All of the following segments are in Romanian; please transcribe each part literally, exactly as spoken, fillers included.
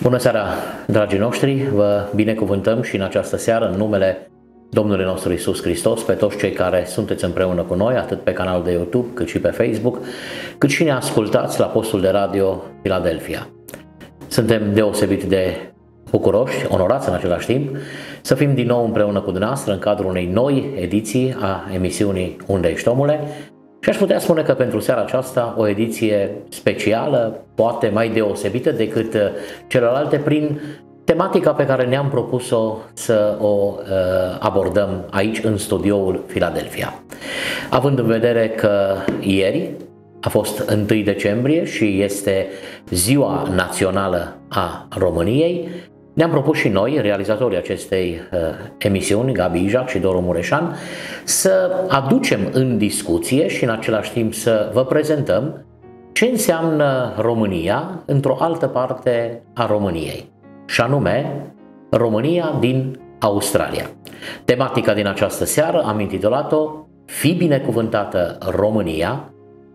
Bună seara, dragii noștri! Vă binecuvântăm și în această seară în numele Domnului nostru Iisus Hristos pe toți cei care sunteți împreună cu noi, atât pe canalul de YouTube, cât și pe Facebook, cât și ne ascultați la postul de radio Philadelphia. Suntem deosebit de bucuroși, onorați în același timp, să fim din nou împreună cu dumneavoastră în cadrul unei noi ediții a emisiunii Unde ești, omule? Și aș putea spune că pentru seara aceasta o ediție specială, poate mai deosebită decât celelalte, prin tematica pe care ne-am propus-o să o uh, abordăm aici în studioul Philadelphia. Având în vedere că ieri a fost întâi decembrie și este Ziua Națională a României, ne-am propus și noi, realizatorii acestei uh, emisiuni, Gabi Ijac și Doru Mureșan, să aducem în discuție și în același timp să vă prezentăm ce înseamnă România într-o altă parte a României, și anume România din Australia. Tematica din această seară am intitulat-o Fii binecuvântată România,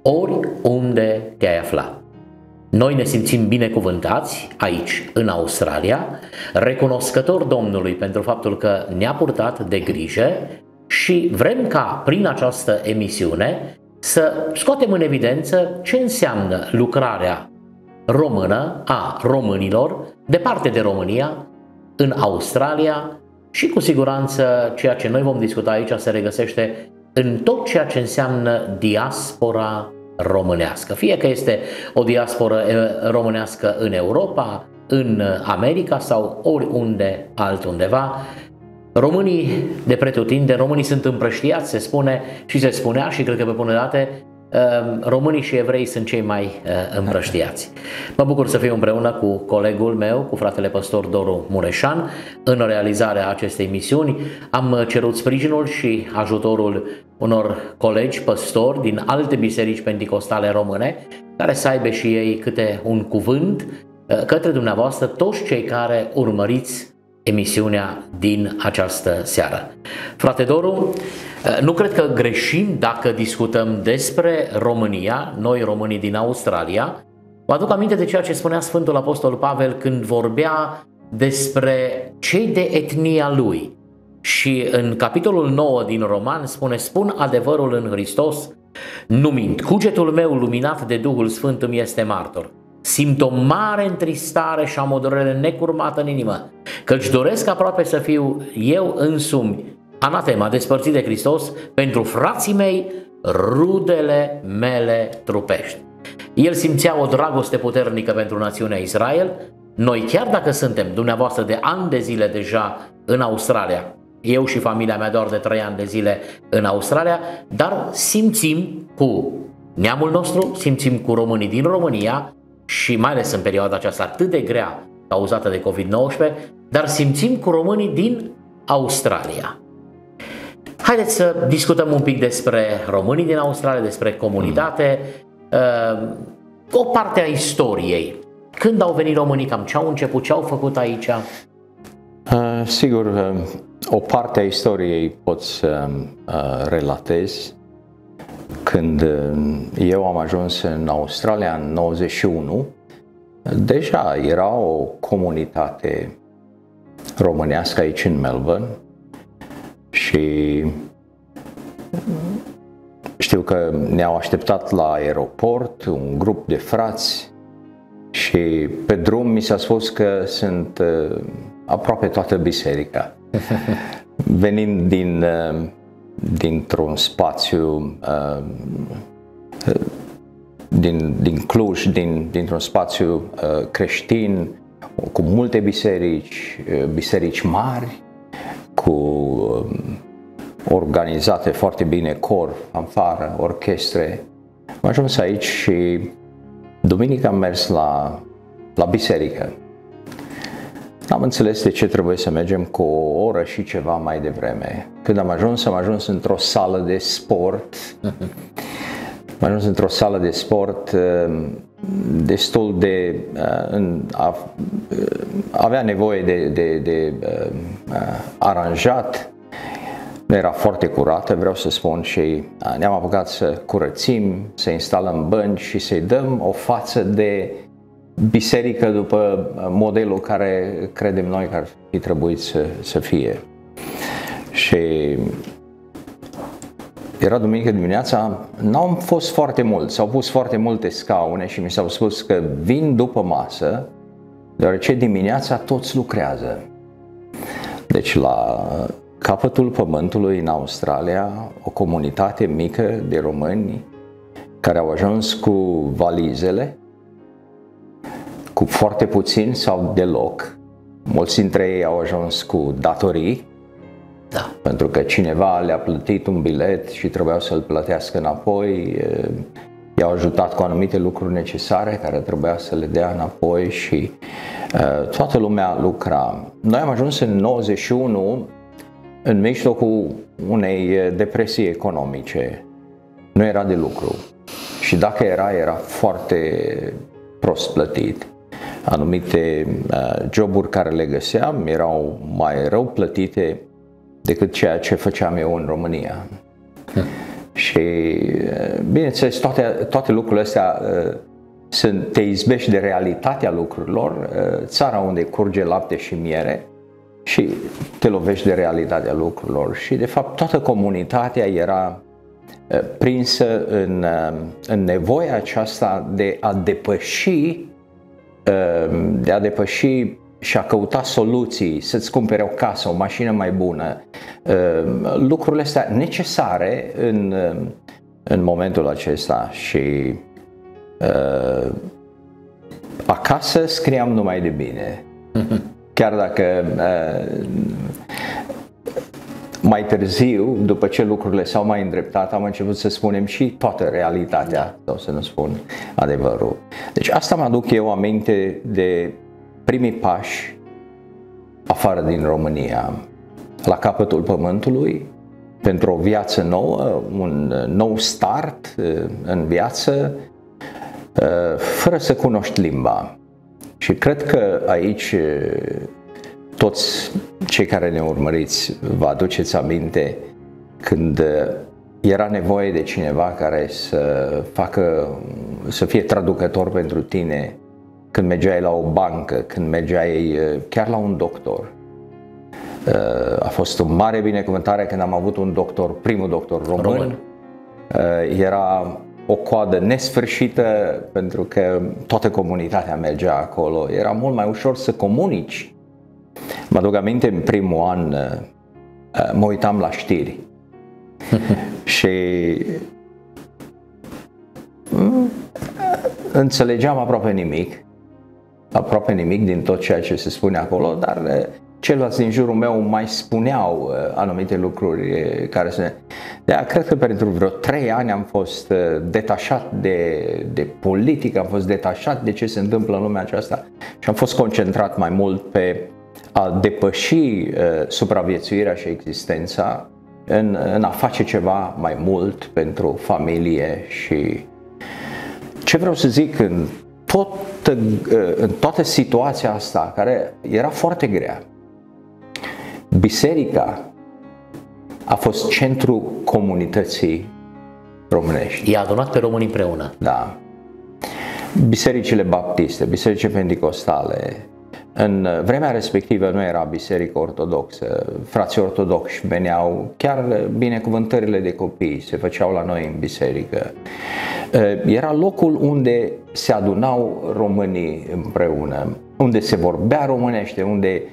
oriunde te-ai afla. Noi ne simțim binecuvântați aici, în Australia, recunoscători Domnului pentru faptul că ne-a purtat de grijă și vrem ca prin această emisiune să scoatem în evidență ce înseamnă lucrarea română a românilor departe de România, în Australia, și cu siguranță ceea ce noi vom discuta aici se regăsește în tot ceea ce înseamnă diaspora românească. Fie că este o diasporă românească în Europa, în America sau oriunde altundeva, românii de pretutindeni, românii sunt împrăștiați, se spune și se spunea și cred că pe bună date, românii și evrei sunt cei mai împrăștiați. Mă bucur să fiu împreună cu colegul meu, cu fratele păstor Doru Mureșan, în realizarea acestei misiuni. Am cerut sprijinul și ajutorul unor colegi păstori din alte biserici penticostale române, care să aibă și ei câte un cuvânt către dumneavoastră, toți cei care urmăriți emisiunea din această seară. Frate Doru, nu cred că greșim dacă discutăm despre România, noi românii din Australia. Vă aduc aminte de ceea ce spunea Sfântul Apostol Pavel când vorbea despre cei de etnia lui. Și în capitolul nouă din Roman spune: spun adevărul în Hristos, nu mint. Cugetul meu luminat de Duhul Sfânt îmi este martor. Simt o mare întristare și am o durere necurmată în inimă, căci doresc aproape să fiu eu însumi anatema, despărțit de Hristos, pentru frații mei, rudele mele trupești. El simțea o dragoste puternică pentru națiunea Israel. Noi, chiar dacă suntem dumneavoastră de ani de zile deja în Australia, eu și familia mea doar de trei ani de zile în Australia, dar simțim cu neamul nostru, simțim cu românii din România și mai ales în perioada aceasta atât de grea cauzată de covid nouăsprezece, dar simțim cu românii din Australia. Haideți să discutăm un pic despre românii din Australia, despre comunitate, o parte a istoriei. Când au venit românii, cam ce au început, ce au făcut aici? Uh, sigur, uh, o parte a istoriei pot să uh, relatez. Când uh, eu am ajuns în Australia în nouăzeci și unu, deja era o comunitate românească aici în Melbourne și știu că ne-au așteptat la aeroport un grup de frați și pe drum mi s-a spus că sunt uh, aproape toată biserica, venind din, uh, dintr-un spațiu uh, din, din Cluj, din, dintr-un spațiu uh, creștin, cu multe biserici, uh, biserici mari, cu uh, organizate foarte bine, cor, fanfară, orchestre. Am ajuns aici și duminică am mers la, la biserică. Am înțeles de ce trebuie să mergem cu o oră și ceva mai devreme. Când am ajuns, am ajuns într-o sală de sport. Am ajuns într-o sală de sport destul de... avea nevoie de, de, de aranjat. Era foarte curată, vreau să spun, și ne-am apucat să curățim, să instalăm bănci și să-i dăm o față de biserică după modelul care credem noi că ar fi trebuit să, să fie. Și era duminică dimineața, n-au fost foarte mulți, s-au pus foarte multe scaune și mi s-au spus că vin după masă, deoarece dimineața toți lucrează. Deci la capătul pământului în Australia, o comunitate mică de români care au ajuns cu valizele, cu foarte puțin sau deloc. Mulți dintre ei au ajuns cu datorii, da. Pentru că cineva le-a plătit un bilet și trebuiau să-l plătească înapoi. I-au ajutat cu anumite lucruri necesare care trebuia să le dea înapoi și uh, toată lumea lucra. Noi am ajuns în nouăzeci și unu în mijlocul unei depresii economice. Nu era de lucru și dacă era, era foarte prost plătit. Anumite uh, joburi care le găseam erau mai rău plătite decât ceea ce făceam eu în România. Hmm. Și, bineînțeles, toate, toate lucrurile astea uh, sunt, te izbești de realitatea lucrurilor, uh, țara unde curge lapte și miere și te lovești de realitatea lucrurilor. Și, de fapt, toată comunitatea era uh, prinsă în, uh, în nevoia aceasta de a depăși, uh, de a depăși și a căuta soluții, să-ți cumpere o casă, o mașină mai bună, lucrurile astea necesare în, în momentul acesta. Și uh, acasă scriam numai de bine. Chiar dacă uh, mai târziu, după ce lucrurile s-au mai îndreptat, am început să spunem și toată realitatea, sau să nu spun adevărul. Deci asta mă aduc eu aminte de primii pași afară din România, la capătul pământului, pentru o viață nouă, un nou start în viață, fără să cunoști limba. Și cred că aici toți cei care ne urmăriți vă aduceți aminte când era nevoie de cineva care să facă, să fie traducător pentru tine, când mergeai la o bancă, când mergeai chiar la un doctor. A fost o mare binecuvântare când am avut un doctor, primul doctor român. român. Era o coadă nesfârșită pentru că toată comunitatea mergea acolo. Era mult mai ușor să comunici. Mă aduc aminte, în primul an mă uitam la știri și înțelegeam aproape nimic. aproape nimic din tot ceea ce se spune acolo, dar ceilalți din jurul meu mai spuneau anumite lucruri care se... De aia, cred că pentru vreo trei ani am fost detașat de, de politică, am fost detașat de ce se întâmplă în lumea aceasta și am fost concentrat mai mult pe a depăși uh, supraviețuirea și existența în, în a face ceva mai mult pentru familie. Și ce vreau să zic, în, tot, în toată situația asta, care era foarte grea, biserica a fost centrul comunității românești. I-a adunat pe români împreună. Da. Bisericile baptiste, bisericile pentecostale. În vremea respectivă nu era biserică ortodoxă. Frații ortodoxi veneau, chiar binecuvântările de copii se făceau la noi în biserică. Era locul unde se adunau românii împreună, unde se vorbea românește, unde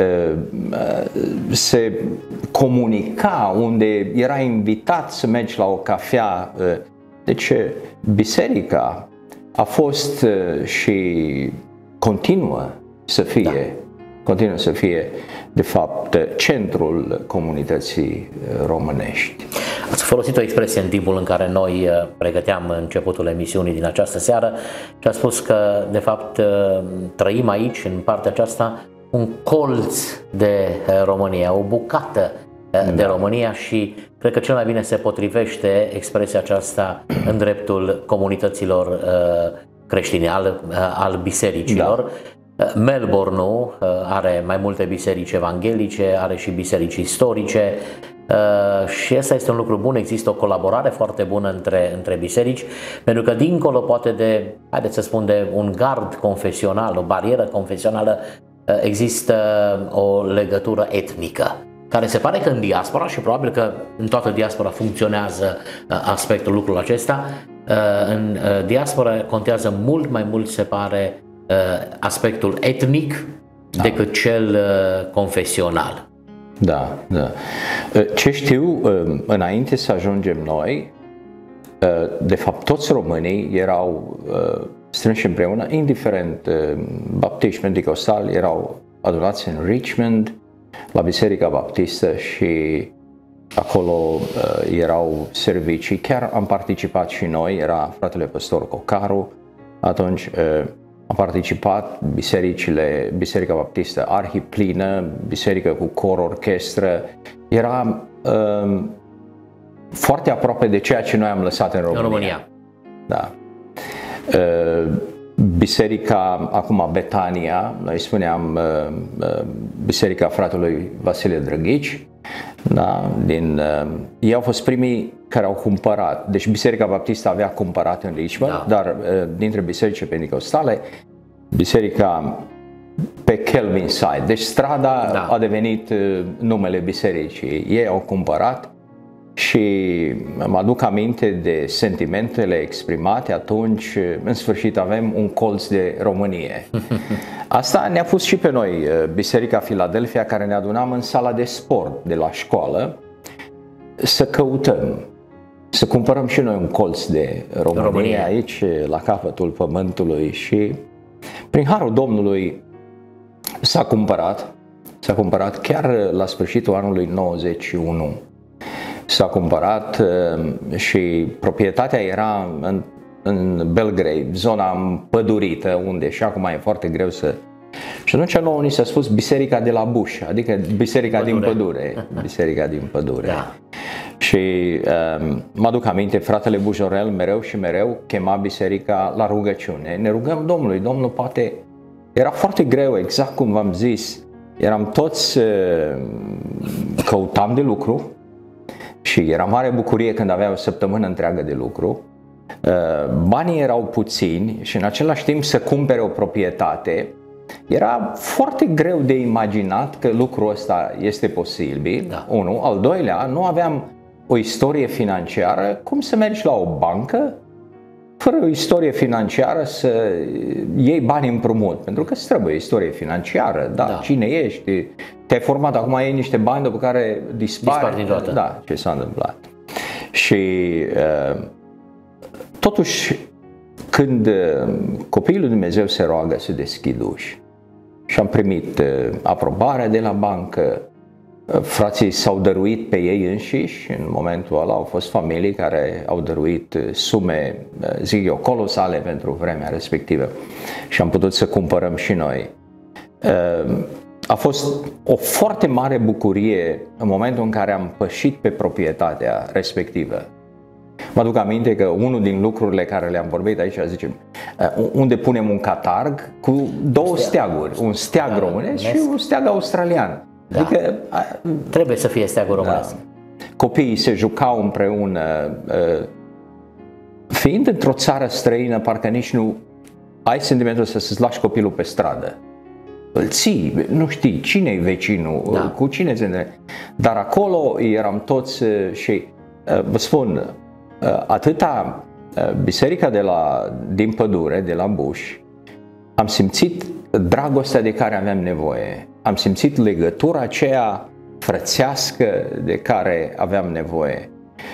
se comunica, unde era invitat să mergi la o cafea. Deci biserica a fost și continuă să fie, da. continuă să fie de fapt centrul comunității românești. Ați folosit o expresie în timpul în care noi pregăteam începutul emisiunii din această seară și a spus că de fapt trăim aici, în partea aceasta, un colț de România, o bucată de România și cred că cel mai bine se potrivește expresia aceasta în dreptul comunităților creștine, al, al bisericilor. Da. Melbourne are mai multe biserici evanghelice, are și biserici istorice, și ăsta este un lucru bun, există o colaborare foarte bună între, între biserici, pentru că dincolo poate de, haideți să spun, de un gard confesional, o barieră confesională, există o legătură etnică, care se pare că în diaspora, și probabil că în toată diaspora funcționează aspectul lucrul acesta, în diaspora contează mult mai mult, se pare, aspectul etnic da. decât cel confesional. Da, da. Ce știu, înainte să ajungem noi, de fapt toți românii erau strânși împreună, indiferent baptiști, pentecostali, erau adunați în Richmond, la Biserica Baptistă, și acolo erau servicii. Chiar am participat și noi, era fratele păstor Cocaru, atunci am participat, bisericile, Biserica Baptistă arhiplină, biserică cu cor, orchestră, era um, foarte aproape de ceea ce noi am lăsat în România. În România. Da. Uh, biserica, acum Betania, noi spuneam uh, uh, Biserica fratelui Vasile Drăghici, da, din, uh, ei au fost primii care au cumpărat, deci Biserica Baptistă avea cumpărat în Richmond, da. dar uh, dintre bisericile pentecostale, biserica pe Kelvin Side, deci strada da. a devenit uh, numele bisericii, ei au cumpărat și mă aduc aminte de sentimentele exprimate atunci, în sfârșit avem un colț de Românie. Asta ne-a pus și pe noi, Biserica Philadelphia, care ne adunam în sala de sport de la școală, să căutăm, să cumpărăm și noi un colț de România, România. aici, la capătul pământului, și prin harul Domnului s-a cumpărat, s-a cumpărat chiar la sfârșitul anului nouăzeci și unu. S-a cumpărat și proprietatea era în, în Belgrade, zona împădurită, unde și acum e foarte greu să... Și atunci nouă ni s-a spus Biserica de la Buș, adică Biserica pădure. din Pădure. Biserica din Pădure. Da. Și um, mă aduc aminte, fratele Bujorel mereu și mereu chema biserica la rugăciune. Ne rugăm Domnului, Domnul poate... Era foarte greu, exact cum v-am zis. Eram toți... Uh, căutam de lucru. Și era mare bucurie când aveai o săptămână întreagă de lucru. Banii erau puțini și în același timp să cumpere o proprietate era foarte greu de imaginat că lucrul ăsta este posibil. Da. Unu. Al doilea, nu aveam o istorie financiară. Cum să mergi la o bancă fără o istorie financiară să iei bani împrumut? Pentru că îți trebuie istorie financiară, da, da. Cine ești, te-ai format, acum ai niște bani după care dispari. Dispar din toată. Da, ce s-a întâmplat. Și uh, totuși, când uh, copiii lui Dumnezeu se roagă, se deschid uși. Și am primit uh, aprobarea de la bancă. Frații s-au dăruit pe ei înșiși, în momentul ăla au fost familii care au dăruit sume, zic eu, colosale pentru vremea respectivă și am putut să cumpărăm și noi. A fost o foarte mare bucurie în momentul în care am pășit pe proprietatea respectivă. Mă aduc aminte că unul din lucrurile care le-am vorbit aici, zicem, unde punem un catarg cu două steaguri, un steag românesc și un steag australian. Da. Adică, trebuie să fie steagul românesc. Da. Copiii se jucau împreună, fiind într-o țară străină, parcă nici nu ai sentimentul să-ți lași copilul pe stradă. Îl ții, nu știi cine-i vecinul, da. cu cine ți Dar acolo eram toți și vă spun, atâta biserica de la, din Pădure, de la Buș, am simțit dragostea de care aveam nevoie. Am simțit legătura aceea frățească de care aveam nevoie.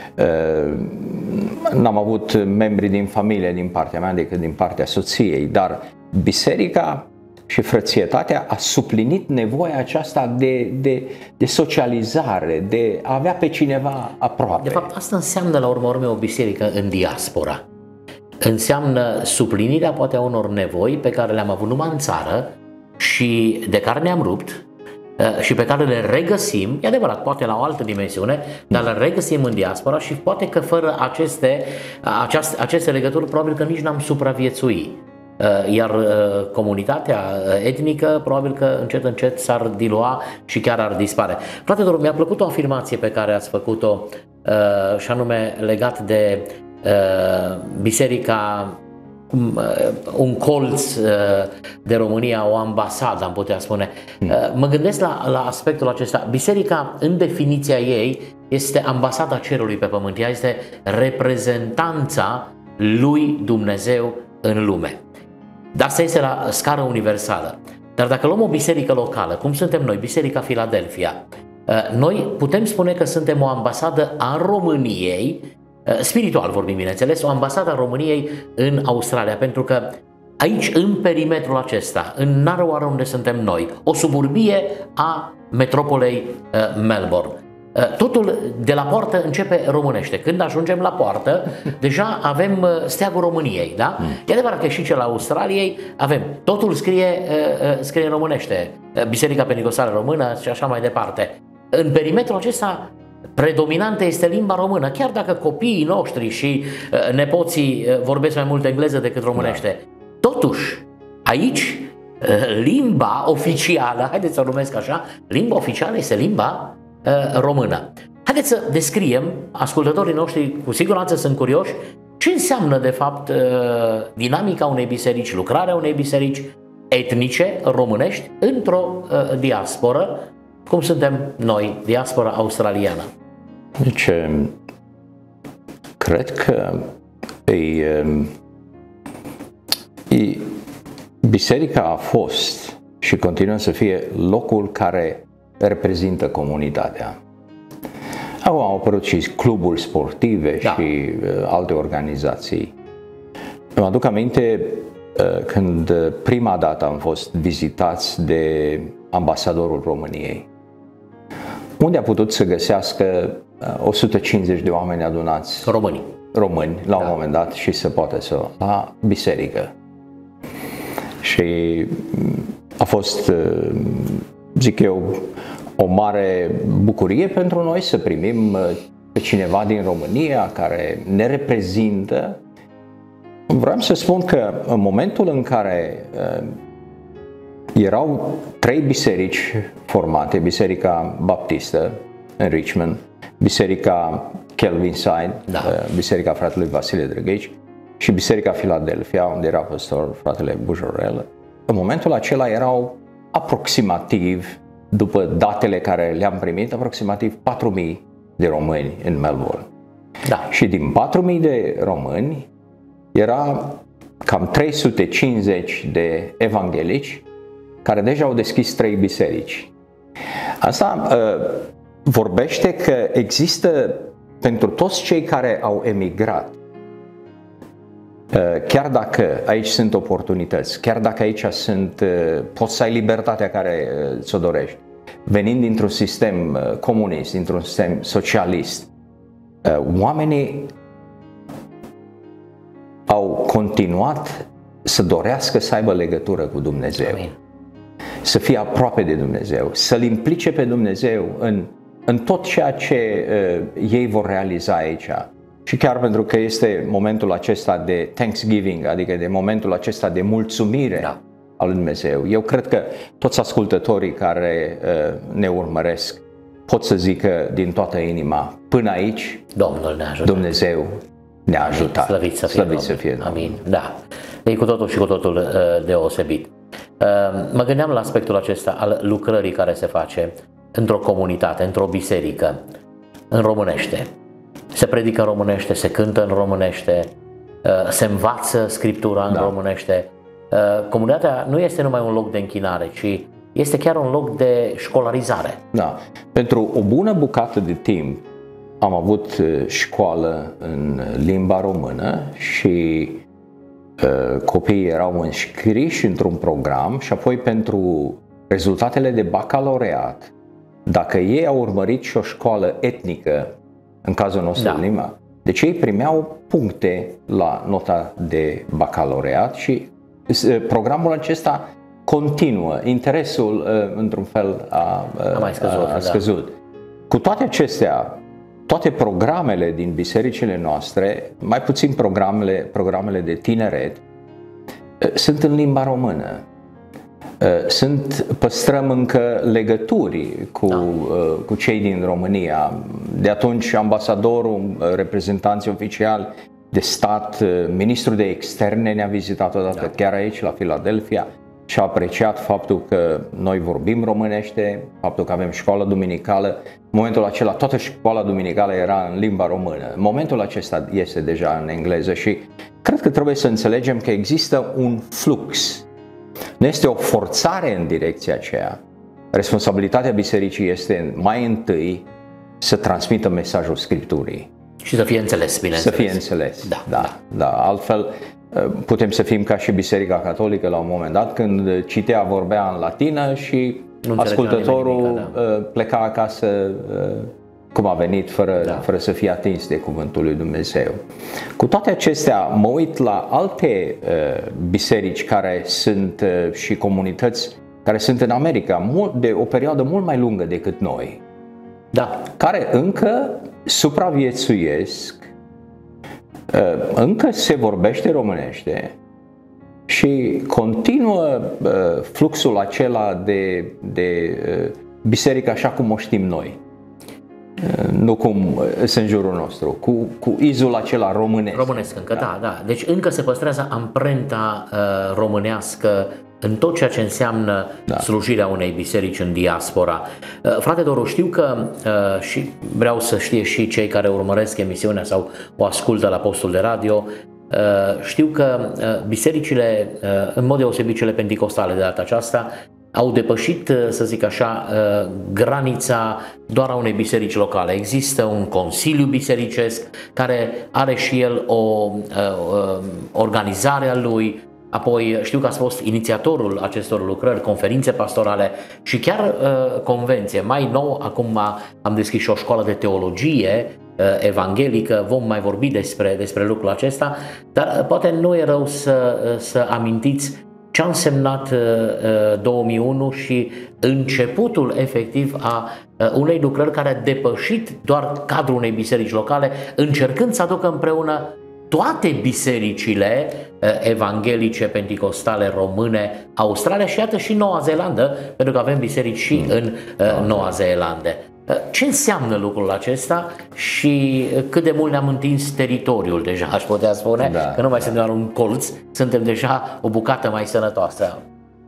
N-am avut membri din familie din partea mea decât din partea soției, dar biserica și frățietatea a suplinit nevoia aceasta de, de, de socializare, de a avea pe cineva aproape. De fapt, asta înseamnă la urma urmei o biserică în diaspora. Înseamnă suplinirea poate a unor nevoi pe care le-am avut numai în țară și de care ne-am rupt și pe care le regăsim, e adevărat, poate la o altă dimensiune, dar le regăsim în diaspora și poate că fără aceste, aceste, aceste legături probabil că nici n-am supraviețui. iar comunitatea etnică probabil că încet încet s-ar dilua și chiar ar dispare. Fraților, mi-a plăcut o afirmație pe care ați făcut-o și anume legat de biserica, un colț de România, o ambasadă, am putea spune. Mă gândesc la, la aspectul acesta. Biserica, în definiția ei, este ambasada cerului pe pământ. Ea este reprezentanța lui Dumnezeu în lume. Dar asta este la scară universală. Dar dacă luăm o biserică locală, cum suntem noi, Biserica Philadelphia, noi putem spune că suntem o ambasadă a României, spiritual vorbim, bineînțeles, o ambasadă a României în Australia, pentru că aici, în perimetrul acesta, în Narwhal, unde suntem noi, o suburbie a metropolei Melbourne, totul de la poartă începe românește. Când ajungem la poartă, deja avem steagul României, da? Mm. E adevărat că și cel al Australiei avem. Totul scrie, scrie românește. Biserica Pentecostală Română și așa mai departe. În perimetrul acesta predominantă este limba română, chiar dacă copiii noștri și nepoții vorbesc mai mult engleză decât românește. Da. Totuși, aici, limba oficială, haideți să o numesc așa, limba oficială este limba română. Haideți să descriem, ascultătorii noștri cu siguranță sunt curioși, ce înseamnă de fapt dinamica unei biserici, lucrarea unei biserici etnice românești într-o diasporă, cum suntem noi, diaspora australiană. Deci, cred că e, e, biserica a fost și continuă să fie locul care reprezintă comunitatea. Acum au apărut și cluburi sportive, da, și uh, alte organizații. Îmi aduc aminte uh, când prima dată am fost vizitați de ambasadorul României, unde a putut să găsească uh, o sută cincizeci de oameni adunați români, români la un da, moment dat și să poată să la biserică. Și a fost, uh, zic eu, o mare bucurie pentru noi să primim pe cineva din România care ne reprezintă. Vreau să spun că în momentul în care uh, erau trei biserici formate, Biserica Baptistă în Richmond, Biserica Kelvinside, da, uh, Biserica fratelui Vasile Drăghici și Biserica Philadelphia, unde era păstor fratele Bujorel, în momentul acela erau aproximativ, după datele care le-am primit, aproximativ patru mii de români în Melbourne. Da. Și din patru mii de români era cam trei sute cincizeci de evanghelici care deja au deschis trei biserici. Asta uh, vorbește că există pentru toți cei care au emigrat, chiar dacă aici sunt oportunități, chiar dacă aici sunt, poți să ai libertatea care ți-o dorești, venind dintr-un sistem comunist, dintr-un sistem socialist, oamenii au continuat să dorească să aibă legătură cu Dumnezeu. Amin. Să fie aproape de Dumnezeu, să-L implice pe Dumnezeu în, în tot ceea ce uh, ei vor realiza aici. Și chiar pentru că este momentul acesta de Thanksgiving, adică de momentul acesta de mulțumire, da, al lui Dumnezeu, eu cred că toți ascultătorii care uh, ne urmăresc pot să zică din toată inima, până aici Domnul ne-a ajutat. Dumnezeu ne-a ajutat. Slăvit să fie, Slăvit să fie Domnul. Amin. Da. E cu totul și cu totul uh, deosebit. Uh, mă gândeam la aspectul acesta al lucrării care se face într-o comunitate, într-o biserică, în românește. Se predică în românește, se cântă în românește, uh, se învață Scriptura în, da, românește. Uh, comunitatea nu este numai un loc de închinare, ci este chiar un loc de școlarizare. Da. Pentru o bună bucată de timp am avut școală în limba română și uh, copiii erau înscriși într-un program și apoi pentru rezultatele de bacalaureat, dacă ei au urmărit și o școală etnică, în cazul nostru, da, limba, deci ei primeau puncte la nota de bacalaureat și uh, programul acesta continuă, interesul uh, într-un fel a, uh, a, mai scăzut, a, a scăzut. Da. Cu toate acestea, toate programele din bisericile noastre, mai puțin programele, programele de tineret, sunt în limba română. Sunt, păstrăm încă legături cu, da. cu cei din România. De atunci ambasadorul, reprezentanții oficiali de stat, ministrul de externe ne-a vizitat odată, da. chiar aici la Philadelphia, și a apreciat faptul că noi vorbim românește, faptul că avem școală duminicală. În momentul acela toată școala duminicală era în limba română. În momentul acesta este deja în engleză și cred că trebuie să înțelegem că există un flux. Nu este o forțare în direcția aceea. Responsabilitatea bisericii este mai întâi să transmită mesajul Scripturii. Și să fie înțeles, bineînțeles. Să fie înțeles, da, da, da. da. Altfel putem să fim ca și Biserica Catolică la un moment dat, când citea, vorbea în latină și nu ascultătorul nimic, da. pleca acasă cum a venit, fără, da. fără să fie atins de cuvântul lui Dumnezeu. Cu toate acestea, mă uit la alte uh, biserici care sunt uh, și comunități care sunt în America mult, de o perioadă mult mai lungă decât noi, da. care încă supraviețuiesc, uh, încă se vorbește românește și continuă uh, fluxul acela de, de uh, biserică așa cum o știm noi. Nu cum sunt în jurul nostru, cu, cu izul acela românesc. Românesc încă, da, da. da. Deci încă se păstrează amprenta uh, românească în tot ceea ce înseamnă da. slujirea unei biserici în diaspora. Uh, frate Doru, știu că uh, și vreau să știe și cei care urmăresc emisiunea sau o ascultă la postul de radio, uh, știu că uh, bisericile, uh, în mod deosebit cele penticostale de data aceasta, au depășit, să zic așa, granița doar a unei biserici locale. Există un consiliu bisericesc care are și el o organizare a lui. Apoi știu că ați fost inițiatorul acestor lucrări, conferințe pastorale și chiar convenție. Mai nou, acum am deschis și o școală de teologie evanghelică, vom mai vorbi despre, despre lucrul acesta, dar poate nu e rău să, să amintiți ce a însemnat două mii unu și începutul efectiv a unei lucrări care a depășit doar cadrul unei biserici locale, încercând să aducă împreună toate bisericile evanghelice, penticostale, române, Australia și iată și Noua Zeelandă, pentru că avem biserici și în Noua Zeelandă. Ce înseamnă lucrul acesta și cât de mult ne-am întins teritoriul deja, aș putea spune, da, că nu mai suntem doar un colț, suntem deja o bucată mai sănătoasă.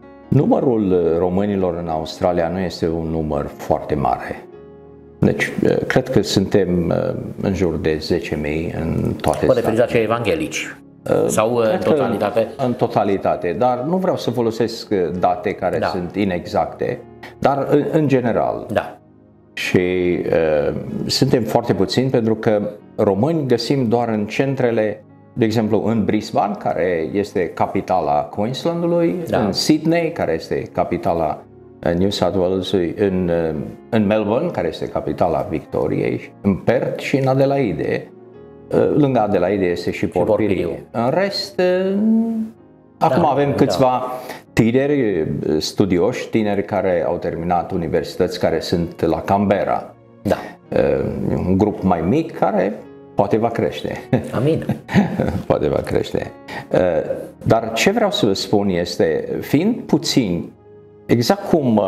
Numărul românilor în Australia nu este un număr foarte mare. Deci, cred că suntem în jur de zece mii în toate statele. Vă referiți la evanghelici? Sau în totalitate? În totalitate, dar nu vreau să folosesc date care da. sunt inexacte, dar în, în general. Da. Și uh, suntem foarte puțini pentru că români găsim doar în centrele, de exemplu în Brisbane, care este capitala Queenslandului, da. în Sydney, care este capitala New South Walesului, în, în Melbourne, care este capitala Victoriei, în Perth și în Adelaide. Lângă Adelaide este și Port Pirie. În rest, acum da, avem câțiva da. tineri studioși, tineri care au terminat universități, care sunt la Canberra. Da. Un grup mai mic care poate va crește. Amin. Poate va crește. Dar ce vreau să vă spun este, fiind puțini, exact cum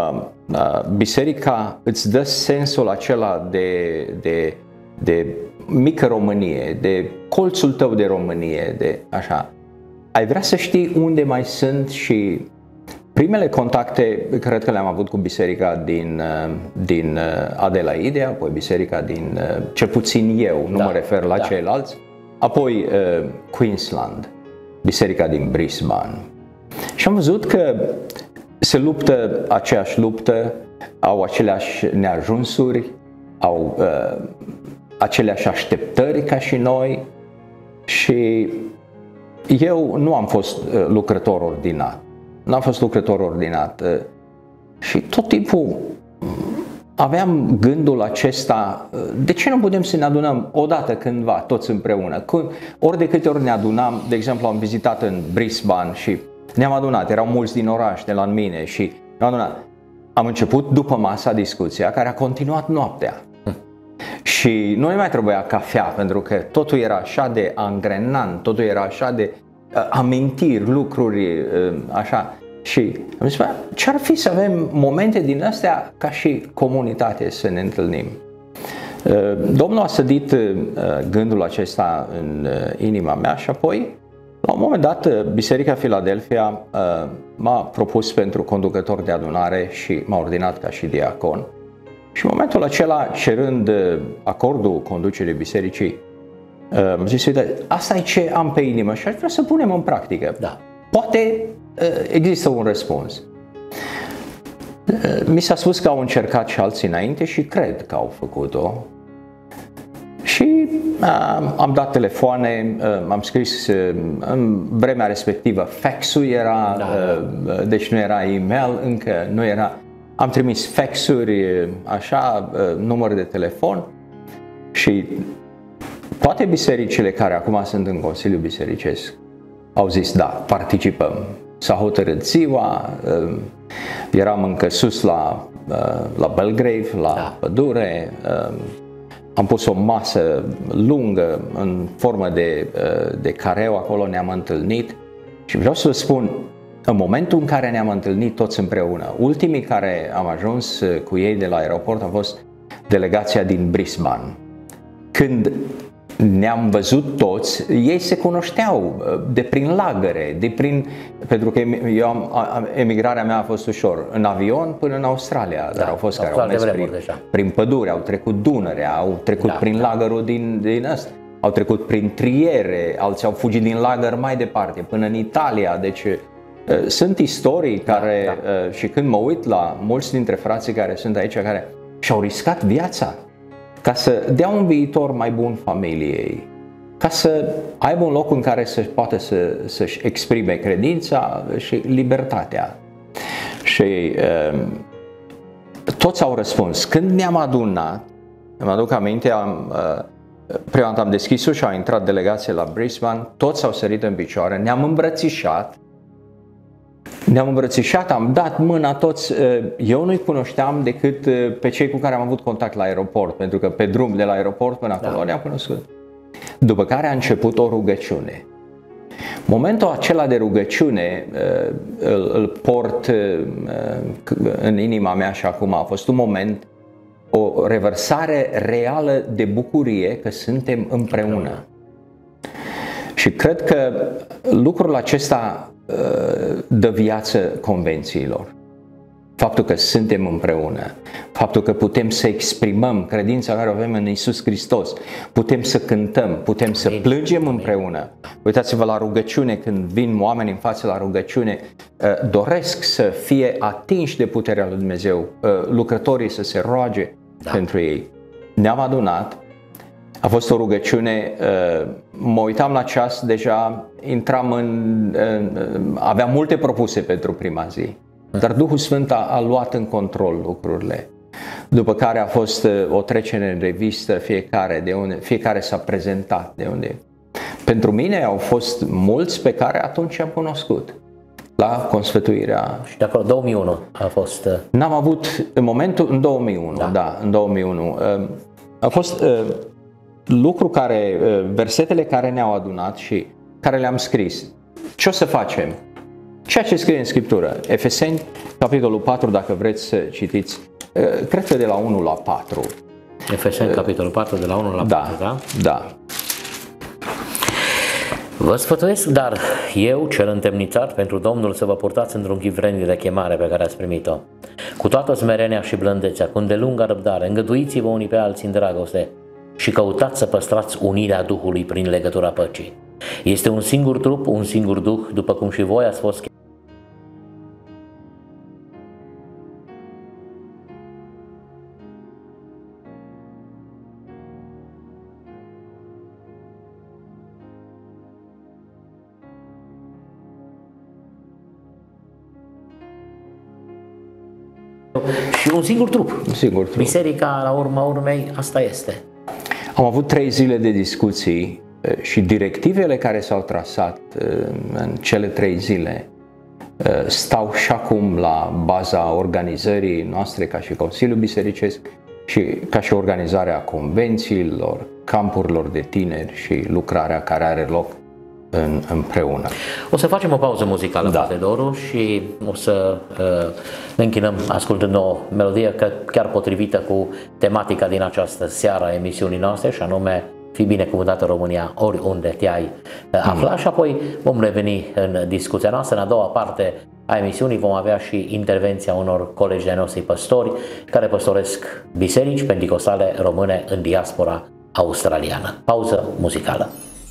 biserica îți dă sensul acela de, de, de mică Românie, de colțul tău de Românie, de așa, ai vrea să știi unde mai sunt și primele contacte cred că le-am avut cu biserica din, din Adelaide, apoi biserica din, cel puțin eu, nu da, mă refer la da. ceilalți, apoi Queensland, biserica din Brisbane. Și am văzut că se luptă aceeași luptă, au aceleași neajunsuri, au uh, aceleași așteptări ca și noi și eu nu am fost uh, lucrător ordinat. Nu am fost lucrător ordinat uh, și tot timpul aveam gândul acesta, uh, de ce nu putem să ne adunăm odată cândva, toți împreună? Când, ori de câte ori ne adunam, de exemplu am vizitat în Brisbane și ne-am adunat, erau mulți din oraș de la mine și ne-am adunat. Am început după masa discuția care a continuat noaptea. Hm. Și nu mai trebuia cafea pentru că totul era așa de angrenant, totul era așa de amintiri, lucruri așa. Și am zis, ce-ar fi să avem momente din astea ca și comunitate să ne întâlnim? Domnul a sădit gândul acesta în inima mea și apoi, la un moment dat, Biserica Philadelphia m-a propus pentru conducător de adunare și m-a ordinat ca și diacon. Și în momentul acela, cerând acordul conducerii bisericii, am zis, uite, asta e ce am pe inimă și aș vrea să punem în practică. Da. Poate există un răspuns. Mi s-a spus că au încercat și alții înainte și cred că au făcut-o. Și am dat telefoane, am scris în vremea respectivă, fax-ul era, da. Deci nu era e-mail, încă nu era. Am trimis fax-uri, așa, număr de telefon și toate bisericile care acum sunt în Consiliul Bisericesc au zis da, participăm. S-a hotărât ziua, eram încă sus la, la Belgrave, la da. Pădure, am pus o masă lungă în formă de, de careu, acolo ne-am întâlnit și vreau să vă spun, în momentul în care ne-am întâlnit toți împreună, ultimii care am ajuns cu ei de la aeroport a fost delegația din Brisbane. Când ne-am văzut toți, ei se cunoșteau de prin lagăre, de prin, pentru că eu am, emigrarea mea a fost ușor, în avion până în Australia, da, dar au fost care au mers prin, prin pădure, au trecut Dunărea, au trecut da, prin da. lagărul din, din ăsta, au trecut prin Triere, alții au fugit din lagăr mai departe, până în Italia, deci sunt istorii care, da, da. și când mă uit la mulți dintre frații care sunt aici, care și-au riscat viața ca să dea un viitor mai bun familiei, ca să aibă un loc în care să poată să, să-și exprime credința și libertatea. Și uh, toți au răspuns. Când ne-am adunat, îmi aduc aminte, am, uh, prima dată am deschis ușa, a intrat delegația la Brisbane, toți au sărit în picioare, ne-am îmbrățișat, Ne-am îmbrățișat, am dat mâna toți, eu nu-i cunoșteam decât pe cei cu care am avut contact la aeroport, pentru că pe drum de la aeroport până acolo da. ne-am cunoscut. După care a început o rugăciune. Momentul acela de rugăciune îl, îl port în inima mea și acum a fost un moment, o revărsare reală de bucurie că suntem împreună. Și cred că lucrul acesta dă viață convențiilor. Faptul că suntem împreună, faptul că putem să exprimăm credința care o avem în Iisus Hristos, putem să cântăm, putem să plângem împreună. Uitați-vă la rugăciune, când vin oameni în față la rugăciune, doresc să fie atinși de puterea lui Dumnezeu, lucrătorii să se roage da. pentru ei. Ne-am adunat, a fost o rugăciune, mă uitam la ceas, deja intram în, aveam multe propuse pentru prima zi, dar Duhul Sfânt a, a luat în control lucrurile. După care a fost o trecere în revistă, fiecare, de unde, fiecare s-a prezentat de unde. Pentru mine au fost mulți pe care atunci am cunoscut la consfătuirea. Și de acolo două mii unu a fost. N-am avut în momentul în două mii unu, da, da în două mii unu. A fost lucru care, versetele care ne-au adunat și care le-am scris. Ce o să facem? Ceea ce scrie în Scriptură, Efeseni, capitolul patru, dacă vreți să citiți, cred că de la unu la patru. Efeseni, capitolul patru, de la unu la da, patru, da? Da. Vă sfătuiesc, dar eu, cel întemnițat pentru Domnul, să vă purtați într-un chip vrednic de chemare pe care ați primit-o. Cu toată smerenia și blândețea, cu îndelungă răbdare, îngăduiți-vă unii pe alții în dragoste și căutați să păstrați unirea Duhului prin legătura păcii. Este un singur trup, un singur Duh, după cum și voi ați fost. Și un singur trup. Un singur trup. Biserica, la urma urmei, asta este. Am avut trei zile de discuții și directivele care s-au trasat în cele trei zile stau și acum la baza organizării noastre ca și Consiliul Bisericesc și ca și organizarea convențiilor, campurilor de tineri și lucrarea care are loc în, împreună. O să facem o pauză muzicală, da. frate Doru, și o să uh, ne închinăm ascultând o melodie chiar potrivită cu tematica din această seară a emisiunii noastre, și anume Fii binecuvântată România oriunde te-ai afla. Mm. Și apoi vom reveni în discuția noastră. În a doua parte a emisiunii vom avea și intervenția unor colegi de-ai noștri păstori care păstoresc biserici penticostale române în diaspora australiană. Pauză muzicală.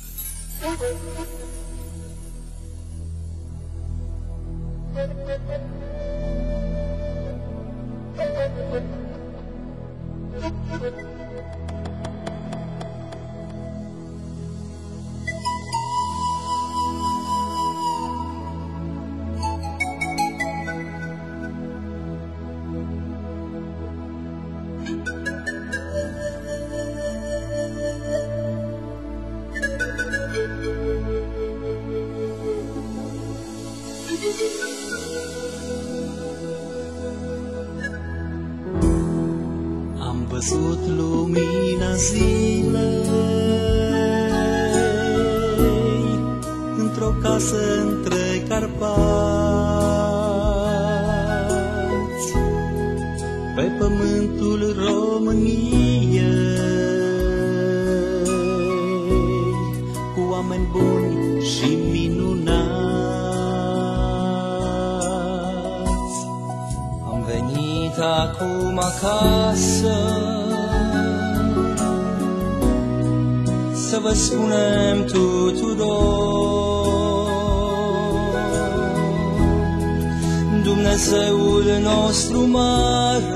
Am văzut lumina zilei într-o casă între Carpați, pe pământul României, cu oameni buni și minunați. Am venit acum acasă să vă spunem tuturor: Dumnezeul nostru mare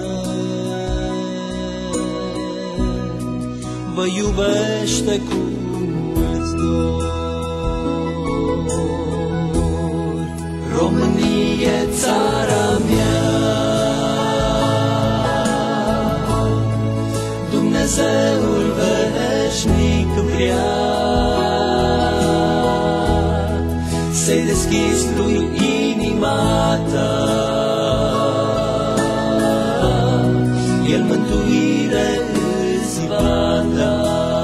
vă iubește cu mult dor. Românie, țara mea, Dumnezeul veșnic vrea să-i deschizi lui inima ta, El mântuire îți va da.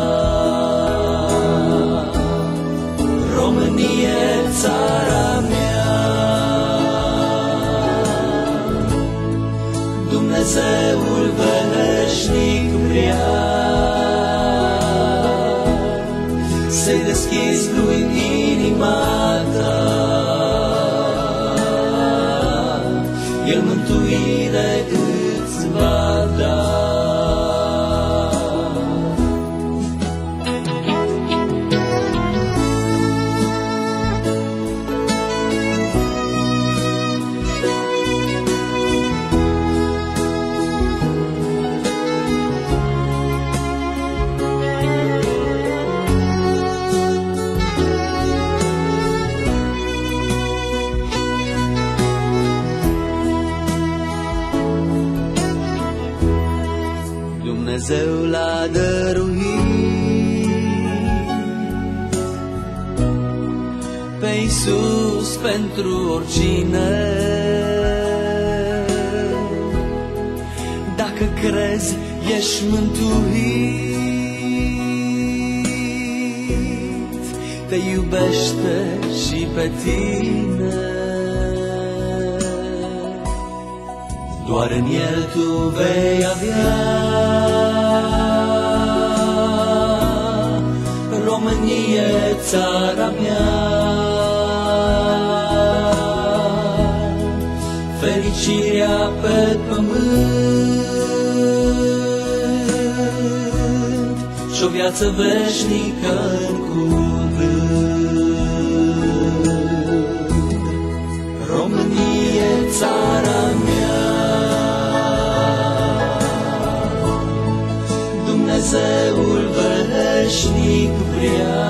Românie, țara mea, Dumnezeul veșnic vrea să-i deschizi lui inima ta, El mântuire îți va da. Dumnezeu l-a dăruit pe Iisus pentru oricine. Dacă crezi, ești mântuit, te iubește și pe tine. Doar în El tu vei avea Românie, țara mea, fericirea pe pământ și o viață veșnică în cuvânt. Românie, țara mea, Dumnezeul veșnic vrea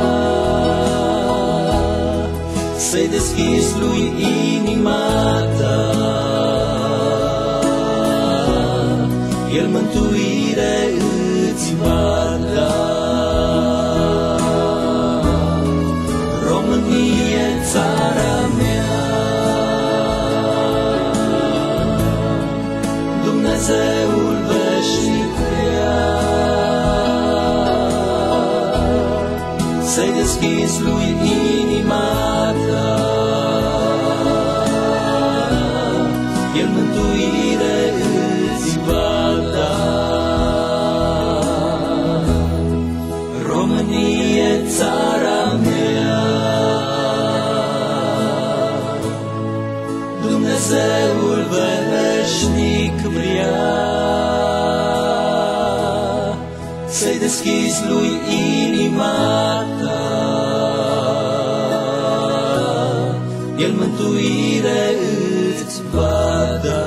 să-i deschizi lui inima ta, El mântuire îți va da. Românie, țara mea, Dumnezeul veșnic vrea să-i deschizi deschis lui inima ta, El mântuire îți va da. Românie, țara mea, Dumnezeul veșnic vrea să-i deschizi lui inima ta, El mântuire îți va da.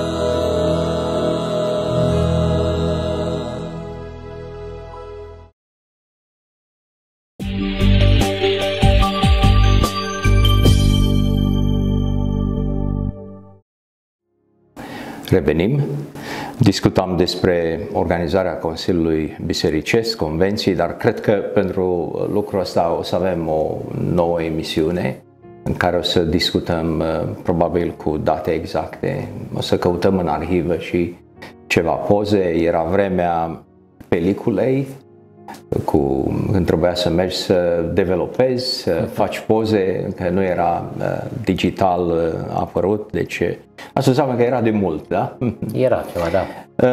Revenim. Discutam despre organizarea Consiliului Bisericesc, convenții, dar cred că pentru lucrul ăsta o să avem o nouă emisiune în care o să discutăm probabil cu date exacte. O să căutăm în arhivă și ceva poze. Era vremea peliculei, cu, când trebuia să mergi să developezi, să faci poze, că nu era digital apărut, deci asta înseamnă că era de mult, da? Era ceva, da.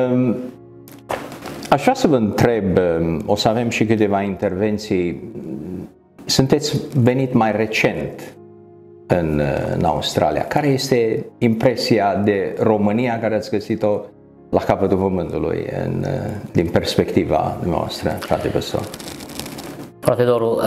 Aș vrea să vă întreb, o să avem și câteva intervenții. Sunteți venit mai recent în, în Australia. Care este impresia de România care ați găsit-o la capătul pământului, în, din perspectiva noastră, frate păstor? Frate Doru,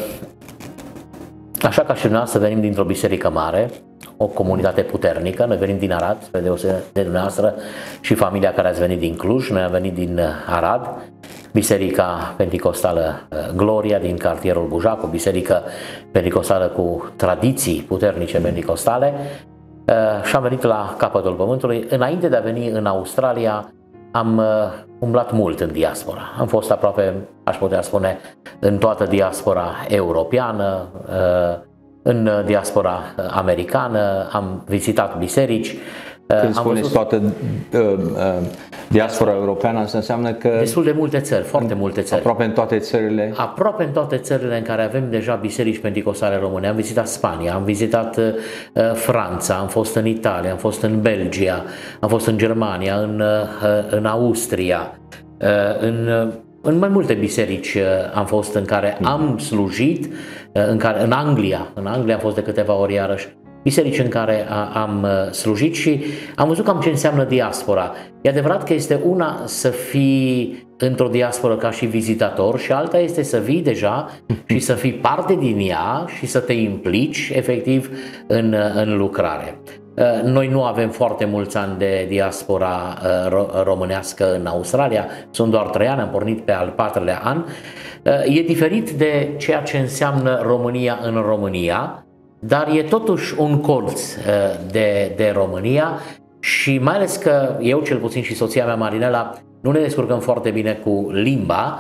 așa ca și dumneavoastră venim dintr-o biserică mare, o comunitate puternică, noi venim din Arad, spre deosebire de dumneavoastră și familia care ați venit din Cluj, noi am venit din Arad, Biserica Penticostală Gloria din cartierul Bujac, o biserică penticostală cu tradiții puternice penticostale, și am venit la capătul pământului. Înainte de a veni în Australia, am umblat mult în diaspora. Am fost aproape, aș putea spune, în toată diaspora europeană, în diaspora americană, am vizitat biserici. Când spuneți văzut... toată uh, uh, diaspora europeană, asta înseamnă că... Destul de multe țări, foarte în, multe țări. Aproape în toate țările? Aproape în toate țările în care avem deja biserici penticostale române. Am vizitat Spania, am vizitat uh, Franța, am fost în Italia, am fost în Belgia, am fost în Germania, în, uh, în Austria, uh, în... Uh, În mai multe biserici am fost în care am slujit, în, care, în Anglia, în Anglia am fost de câteva ori iarăși, biserici în care am slujit și am văzut cam ce înseamnă diaspora. E adevărat că este una să fii într-o diasporă ca și vizitator și alta este să vii deja și să fii parte din ea și să te implici efectiv în, în lucrare. Noi nu avem foarte mulți ani de diaspora românească în Australia, sunt doar trei ani, am pornit pe al patrulea an. E diferit de ceea ce înseamnă România în România, dar e totuși un colț de, de România și mai ales că eu, cel puțin și soția mea Marinela, nu ne descurcăm foarte bine cu limba,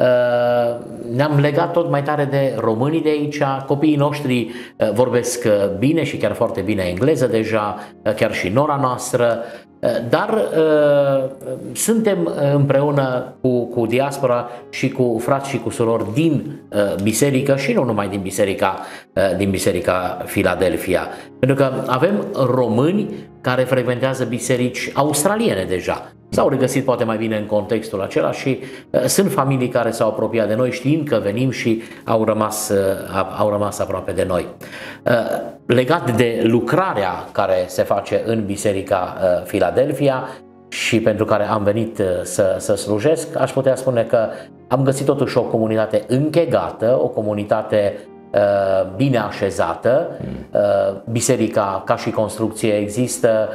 ne-am legat tot mai tare de românii de aici. Copiii noștri vorbesc bine și chiar foarte bine engleză deja, chiar și nora noastră, dar suntem împreună cu, cu diaspora și cu frați și cu surori din biserică și nu numai din biserica, din biserica Philadelphia, pentru că avem români care frecventează biserici australiene deja. S-au regăsit poate mai bine în contextul acela și uh, sunt familii care s-au apropiat de noi știind că venim și au rămas, uh, au rămas aproape de noi. Uh, legat de lucrarea care se face în biserica uh, Philadelphia și pentru care am venit uh, să, să slujesc, aș putea spune că am găsit totuși o comunitate închegată, o comunitate bine așezată. Biserica ca și construcție există,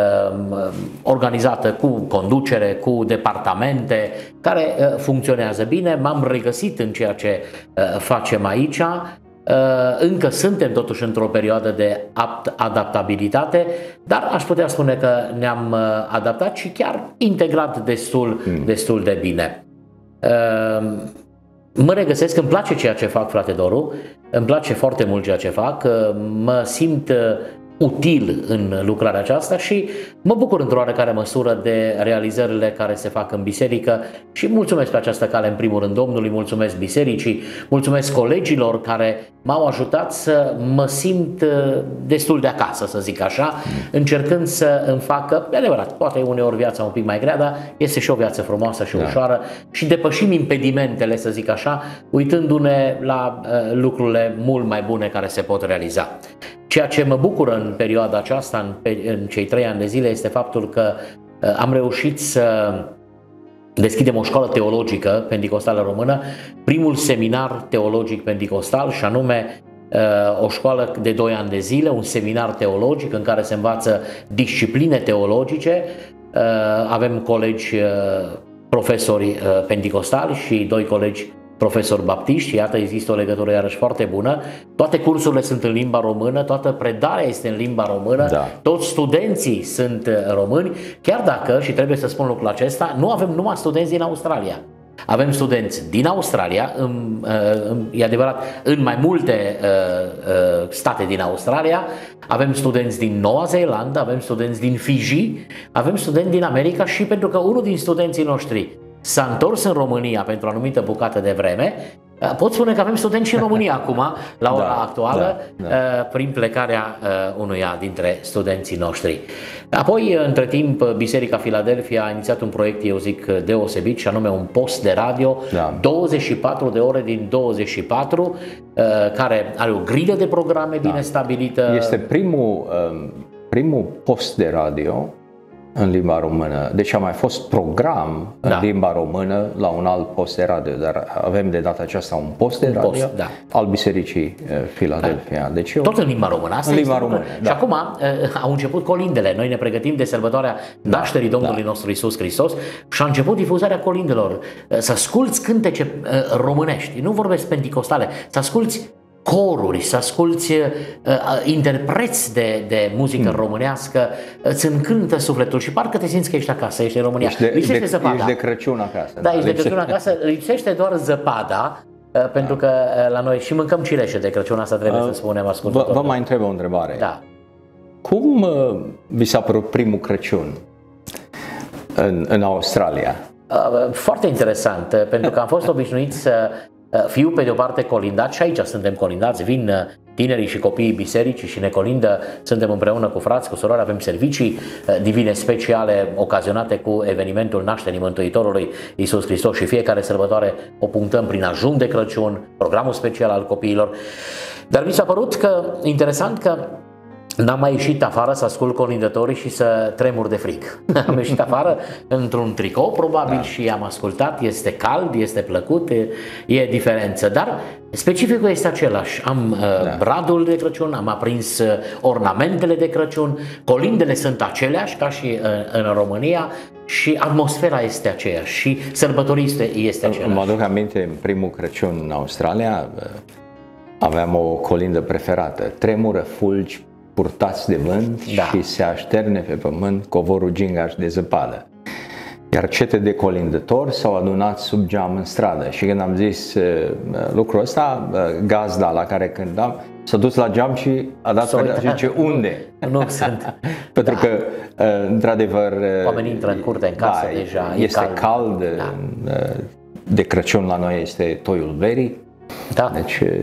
organizată cu conducere, cu departamente care funcționează bine. M-am regăsit în ceea ce facem aici. Încă suntem totuși într-o perioadă de adaptabilitate, dar aș putea spune că ne-am adaptat și chiar integrat destul, destul de bine. Mă regăsesc, îmi place ceea ce fac, frate Doru, îmi place foarte mult ceea ce fac, mă simt util în lucrarea aceasta și mă bucur într-o oarecare măsură de realizările care se fac în biserică și mulțumesc pe această cale în primul rând Domnului, mulțumesc bisericii, mulțumesc colegilor care m-au ajutat să mă simt destul de acasă, să zic așa, încercând să îmi facă, de adevărat, poate uneori viața un pic mai grea, dar este și o viață frumoasă și da. ușoară și depășim impedimentele, să zic așa, uitându-ne la uh, lucrurile mult mai bune care se pot realiza. Ceea ce mă bucură în perioada aceasta, în, în cei trei ani de zile, este faptul că uh, am reușit să deschidem o școală teologică penticostală română, primul seminar teologic penticostal și anume uh, o școală de doi ani de zile, un seminar teologic în care se învață discipline teologice. Uh, avem colegi uh, profesori uh, penticostali și doi colegi profesori baptiști, iată, există o legătură iarăși foarte bună. Toate cursurile sunt în limba română, toată predarea este în limba română, da. Toți studenții sunt români, chiar dacă, și trebuie să spun lucrul acesta, nu avem numai studenți din Australia. Avem studenți din Australia, în, în, e adevărat, în mai multe uh, state din Australia, avem studenți din Noua Zeelandă, avem studenți din Fiji, avem studenți din America și pentru că unul din studenții noștri s-a întors în România pentru o anumită bucată de vreme, pot spune că avem studenți și în România acum, la ora da, actuală, da, da. prin plecarea unuia dintre studenții noștri. Apoi, între timp, Biserica Filadelfia a inițiat un proiect, eu zic, deosebit, și anume un post de radio, da. douăzeci și patru de ore din douăzeci și patru, care are o grilă de programe bine da. stabilită. Este primul, primul post de radio în limba română. Deci a mai fost program da. în limba română la un alt post de radio, dar avem de data aceasta un post de un radio post, da. al Bisericii Filadelfia. Da. Deci eu... Tot în limba română. Asta în limba română, da. Și acum au început colindele. Noi ne pregătim de sărbătoarea da. nașterii Domnului da. nostru Iisus Hristos și a început difuzarea colindelor. Să asculți cântece românești, nu vorbesc penticostale, să asculți coruri, să asculți uh, interpreți de, de muzică hmm. românească, îți încântă sufletul și parcă te simți că ești acasă, ești în România. Ești de, lipsește de, zăpada. Ești de Crăciun acasă. Da, ești de Crăciun acasă, lipsește doar zăpada, uh, pentru că uh, la noi și mâncăm cireșe de Crăciun, asta trebuie uh, să spunem ascultătorilor. Vă, vă mai întreb o întrebare. Da. Cum uh, vi s-a părut primul Crăciun în, în Australia? Uh, foarte interesant, uh, pentru că am fost obișnuit să fiu pe de o parte colindat și aici suntem colindați, vin tinerii și copiii bisericii și ne colindă, suntem împreună cu frați, cu surori, avem servicii divine speciale ocazionate cu evenimentul nașterii Mântuitorului Iisus Hristos și fiecare sărbătoare o punctăm prin ajun de Crăciun, programul special al copiilor. Dar mi s-a părut că interesant că n-am mai ieșit afară să ascult colindătorii și să tremur de frig. Am ieșit afară într-un tricou probabil da. și am ascultat, este cald, este plăcut, e, e diferență, dar specificul este același. Am da. uh, bradul de Crăciun, am aprins uh, ornamentele de Crăciun, colindele sunt aceleași ca și uh, în România și atmosfera este aceeași și sărbătorii este, este același. Mă aduc aminte, în primul Crăciun în Australia aveam o colindă preferată, tremură fulgi purtați de vânt da. și se așterne pe pământ covorul gingaș de zăpadă. Iar cete de colindători s-au adunat sub geam în stradă și când am zis uh, lucrul ăsta, uh, gazda la care cântam s-a dus la geam și a dat pe și zice, unde? Nu sunt. Pentru da. că, uh, într-adevăr, uh, oamenii intră în curte, în casă da, deja. Este cald, cald da. uh, de Crăciun la noi este toiul verii. Da. Deci, uh,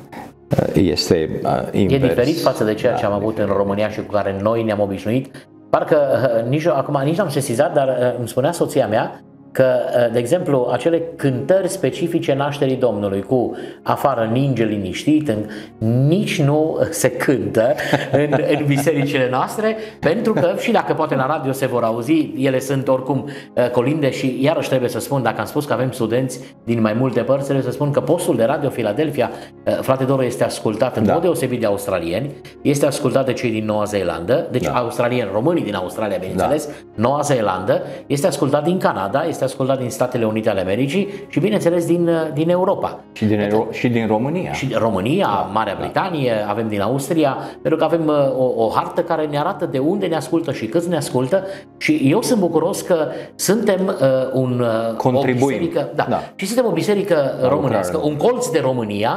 este invers. E diferit față de ceea da, ce am avut diferit. în România și cu care noi ne-am obișnuit. Parcă nici, acum nici n-am sesizat, dar îmi spunea soția mea că, de exemplu, acele cântări specifice nașterii Domnului cu afară ninge liniștit, în, nici nu se cântă în, în bisericile noastre, pentru că, și dacă poate la radio se vor auzi, ele sunt oricum colinde și iarăși trebuie să spun, dacă am spus că avem studenți din mai multe părți, trebuie să spun că postul de Radio Filadelfia, frate Doru, este ascultat în da. mod deosebit de australieni, este ascultat de cei din Noua Zeelandă, deci da. australieni, românii din Australia, bineînțeles, da. Noua Zeelandă, este ascultat din Canada, este ascultat din Statele Unite ale Americii și bineînțeles din, din Europa. Și din, Euro- și din România. Și România, da, Marea Britanie, da. avem din Austria, pentru că avem o, o hartă care ne arată de unde ne ascultă și câți ne ascultă și eu sunt bucuros că suntem uh, un, uh, o biserică, da, da. și suntem o biserică românească, un colț de România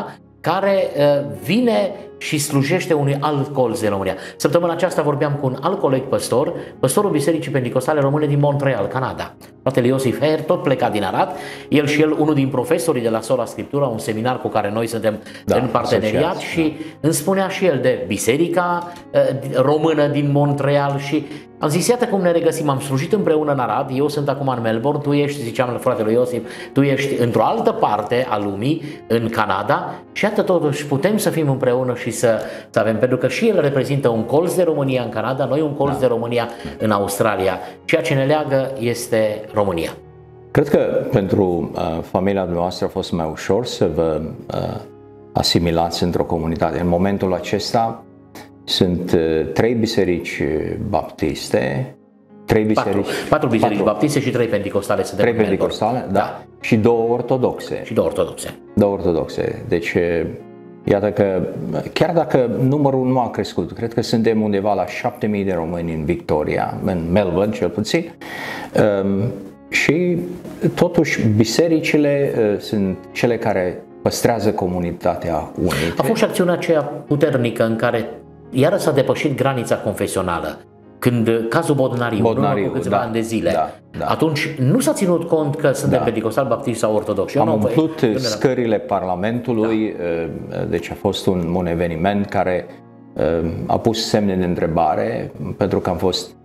care vine și slujește unui alt colț de România. Săptămâna aceasta vorbeam cu un alt coleg păstor, păstorul Bisericii Pentecostale Române din Montreal, Canada. Fratele Iosif Her, tot plecat din Arad, el și el unul din profesorii de la Sola Scriptura, un seminar cu care noi suntem da, în parteneriat și da. îmi spunea și el de Biserica Română din Montreal și am zis, iată cum ne regăsim, am slujit împreună în Arad, eu sunt acum în Melbourne, tu ești, ziceam la fratele Iosif, tu ești într-o altă parte a lumii, în Canada și iată totuși putem să fim împreună și să, să avem, pentru că și el reprezintă un colț de România în Canada, noi un colț da. de România în Australia, ceea ce ne leagă este România. Cred că pentru uh, familia dumneavoastră a fost mai ușor să vă uh, asimilați într-o comunitate. În momentul acesta sunt uh, trei biserici baptiste, trei biserici, patru, patru biserici patru. baptiste și trei pentecostale. Trei pentecostale, da. da. Și două ortodoxe. Și două ortodoxe. Două ortodoxe. Deci, iată că, chiar dacă numărul nu a crescut, cred că suntem undeva la șapte mii de români în Victoria, în Melbourne cel puțin, um, și totuși bisericile uh, sunt cele care păstrează comunitatea unită. A fost și acțiunea aceea puternică în care iară s-a depășit granița confesională. Când cazul Bodnariu, Bodnariu cu câțiva da, ani de zile, da, da. atunci nu s-a ținut cont că suntem da. pentecostali, baptiști sau ortodoxi. Am umplut scările Parlamentului, da. deci a fost un, un eveniment care a pus semne de întrebare, pentru că am fost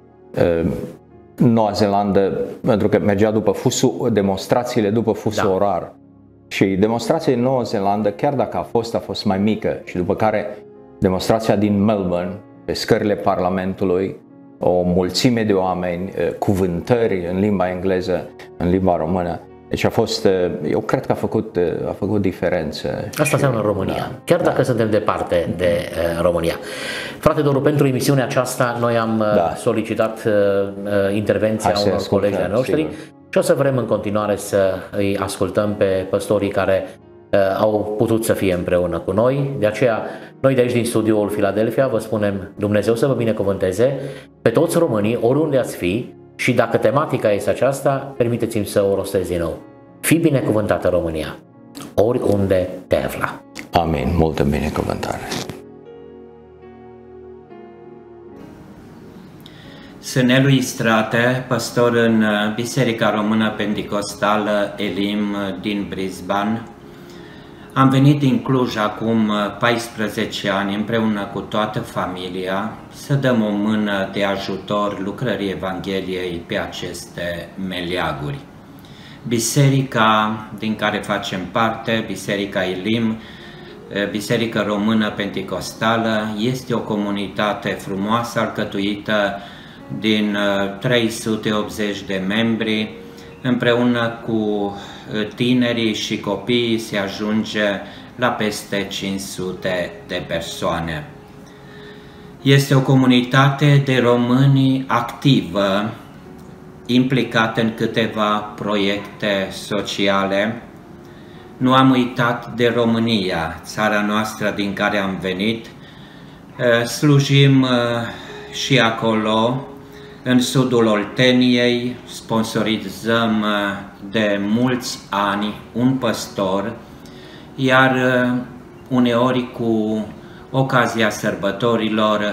în Noua Zeelandă, pentru că mergea după fusul, demonstrațiile după fusul da. orar. Și demonstrația din Noua Zeelandă, chiar dacă a fost, a fost mai mică și după care demonstrația din Melbourne, pe scările Parlamentului, o mulțime de oameni, cuvântări în limba engleză, în limba română. Deci a fost, eu cred că a făcut, a făcut diferență. Asta și, înseamnă România, da, chiar dacă da. suntem departe de uh, România. Frate Doru, pentru emisiunea aceasta noi am da. solicitat uh, intervenția Hai unor colegi de noștri sigur. și o să vrem în continuare să îi ascultăm pe păstorii care uh, au putut să fie împreună cu noi. De aceea, noi de aici din studioul Philadelphia vă spunem Dumnezeu să vă binecuvânteze pe toți românii, oriunde ați fi, și dacă tematica este aceasta, permiteți-mi să o rostez din nou. Fii binecuvântată România, oriunde te afla. Amin. Multă binecuvântare. Sunt Nelu Istrate, păstor în Biserica Română Pentecostală Elim din Brisbane. Am venit din Cluj acum paisprezece ani împreună cu toată familia să dăm o mână de ajutor lucrării Evangheliei pe aceste meleaguri. Biserica din care facem parte, Biserica Elim, Biserica Română Pentecostală, este o comunitate frumoasă alcătuită din trei sute optzeci de membri. Împreună cu tinerii și copiii se ajunge la peste cinci sute de persoane. Este o comunitate de români activă, implicată în câteva proiecte sociale. Nu am uitat de România, țara noastră din care am venit. Slujim și acolo, în sudul Olteniei, sponsorizăm de mulți ani un păstor, iar uneori cu ocazia sărbătorilor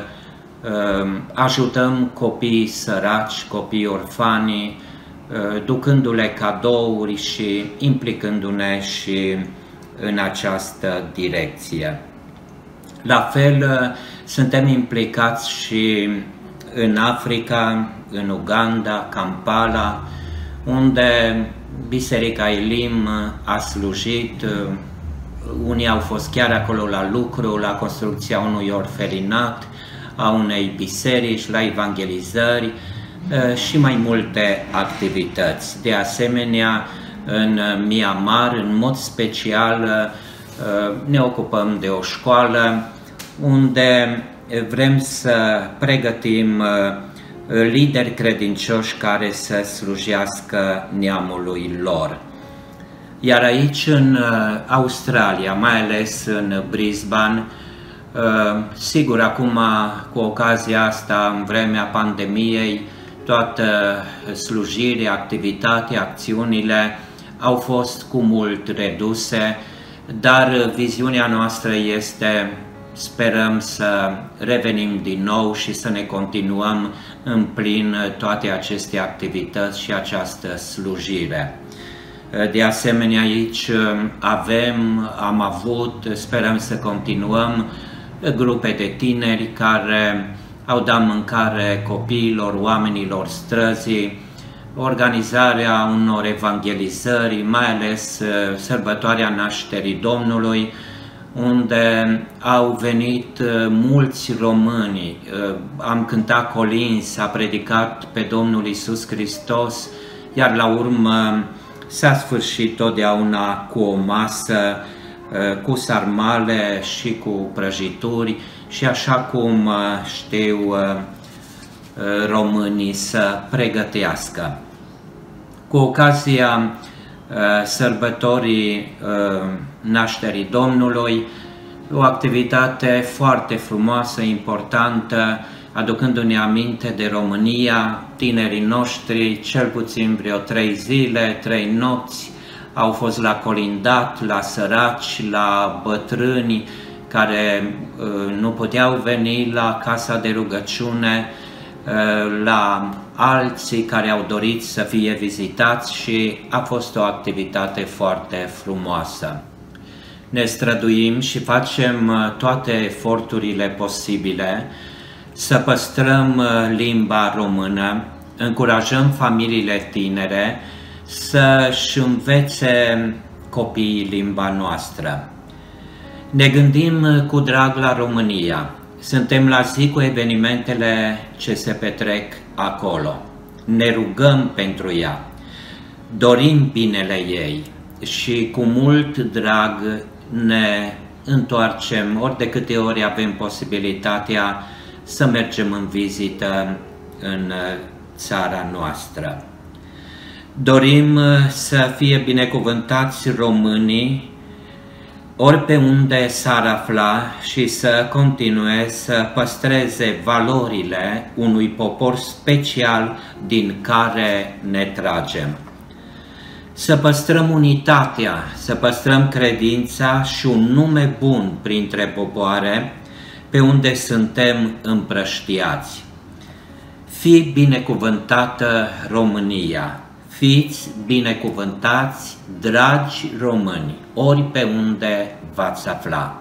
ajutăm copiii săraci, copiii orfani, ducându-le cadouri și implicându-ne și în această direcție. La fel, suntem implicați și în Africa, în Uganda, Kampala, unde Biserica Elim a slujit. Unii au fost chiar acolo la lucru, la construcția unui orfelinat, a unei biserici, la evangelizări și mai multe activități. De asemenea, în Myanmar, în mod special, ne ocupăm de o școală unde vrem să pregătim lideri credincioși care să slujească neamului lor. Iar aici, în Australia, mai ales în Brisbane, sigur, acum, cu ocazia asta, în vremea pandemiei, toată slujirea, activitatea, acțiunile au fost cu mult reduse dar viziunea noastră este, sperăm să revenim din nou și să ne continuăm în plin toate aceste activități și această slujire. De asemenea, aici avem, am avut, sperăm să continuăm, grupe de tineri care au dat mâncare copiilor, oamenilor străzii, organizarea unor evangelizări, mai ales sărbătoarea Nașterii Domnului, unde au venit mulți români, am cântat colinzi, s-a predicat pe Domnul Iisus Hristos, iar la urmă s-a sfârșit totdeauna cu o masă, cu sarmale și cu prăjituri și așa cum știu românii să pregătească. Cu ocazia sărbătorii Nașterii Domnului, o activitate foarte frumoasă, importantă, aducându-ne aminte de România, tinerii noștri, cel puțin vreo trei zile, trei nopți, au fost la colindat, la săraci, la bătrâni care uh, nu puteau veni la casa de rugăciune, uh, la alții care au dorit să fie vizitați și a fost o activitate foarte frumoasă. Ne străduim și facem toate eforturile posibile să păstrăm limba română, încurajăm familiile tinere să-și învețe copiii limba noastră. Ne gândim cu drag la România, suntem la zi cu evenimentele ce se petrec acolo, ne rugăm pentru ea, dorim binele ei și cu mult drag ne întoarcem ori de câte ori avem posibilitatea să mergem în vizită în țara noastră. Dorim să fie binecuvântați românii ori pe unde s-ar afla și să continue să păstreze valorile unui popor special din care ne tragem. Să păstrăm unitatea, să păstrăm credința și un nume bun printre popoare pe unde suntem împrăștiați. Fii binecuvântată România, fiți binecuvântați, dragi români, ori pe unde v-ați afla.